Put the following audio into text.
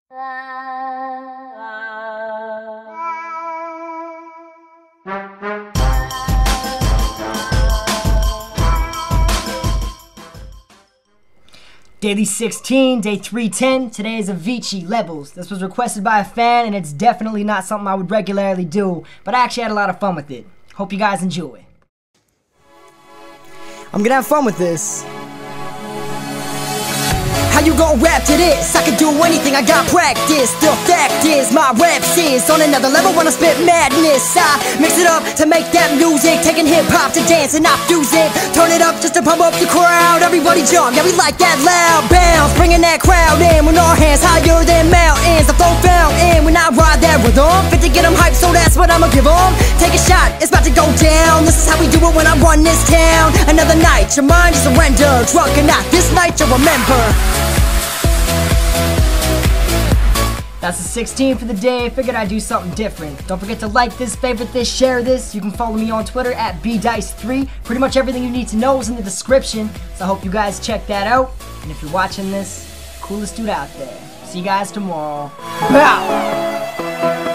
Daily 16, day 310. Today is Avicii, Levels. This was requested by a fan, and it's definitely not something I would regularly do, but I actually had a lot of fun with it. Hope you guys enjoy. I'm gonna have fun with this. How you gon' rap to this? I can do anything, I got practice. Still fact is, my rap is on another level when I spit madness. I mix it up to make that music, taking hip-hop to dance and not fuse it. Turn it up just to pump up the crowd. Everybody jump, yeah we like that loud bounce. Bringing that crowd in with our hands higher than mountains. The flow fountain when I ride that rhythm. Fit to get them hyped, so that's what I'ma give them. Take a shot, it's about to go down. This is how we do it when I run this town. Another night, your mind is surrender. Drunk or not, this night you'll remember. That's the 16 for the day. Figured I'd do something different. Don't forget to like this, favorite this, share this. You can follow me on Twitter at Bdice3. Pretty much everything you need to know is in the description, so I hope you guys check that out. And if you're watching this, coolest dude out there. See you guys tomorrow. Bout!